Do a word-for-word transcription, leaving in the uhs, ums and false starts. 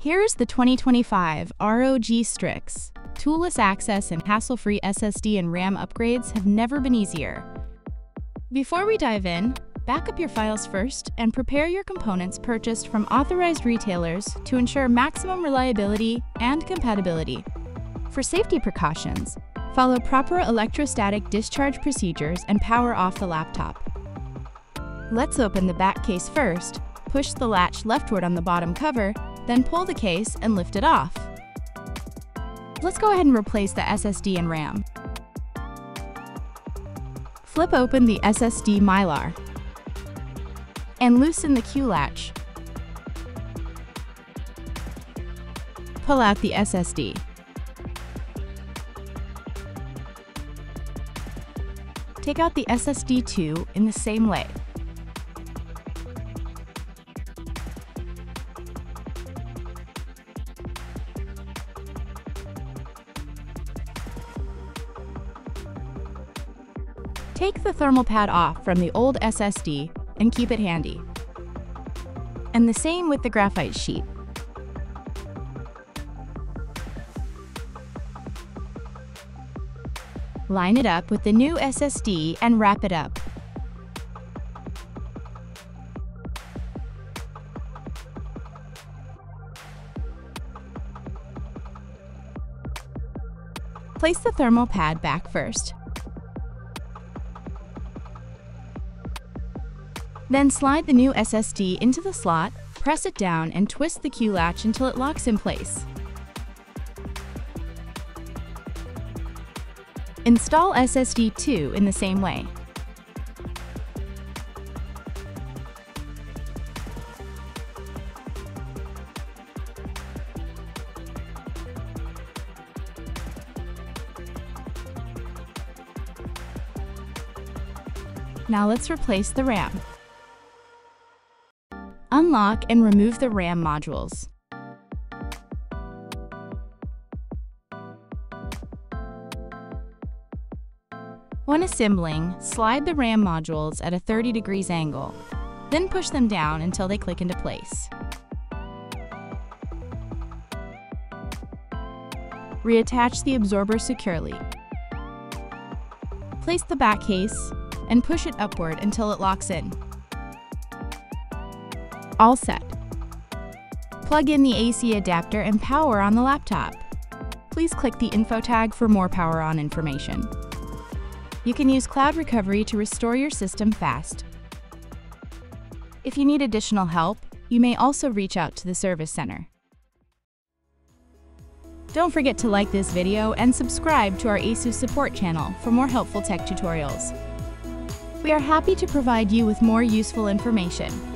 Here's the twenty twenty-five R O G Strix. Toolless access and hassle-free S S D and RAM upgrades have never been easier. Before we dive in, back up your files first and prepare your components purchased from authorized retailers to ensure maximum reliability and compatibility. For safety precautions, follow proper electrostatic discharge procedures and power off the laptop. Let's open the back case first. Push the latch leftward on the bottom cover, then pull the case and lift it off. Let's go ahead and replace the S S D and RAM. Flip open the S S D mylar and loosen the Q latch. Pull out the S S D. Take out the S S D too in the same way. Take the thermal pad off from the old S S D and keep it handy. And the same with the graphite sheet. Line it up with the new S S D and wrap it up. Place the thermal pad back first. Then slide the new S S D into the slot, press it down, and twist the Q latch until it locks in place. Install S S D two in the same way. Now let's replace the RAM. Unlock and remove the RAM modules. When assembling, slide the RAM modules at a thirty degrees angle, then push them down until they click into place. Reattach the absorber securely. Place the back case and push it upward until it locks in. All set. Plug in the A C adapter and power on the laptop. Please click the info tag for more power on information. You can use cloud recovery to restore your system fast. If you need additional help, you may also reach out to the service center. Don't forget to like this video and subscribe to our ASUS support channel for more helpful tech tutorials. We are happy to provide you with more useful information.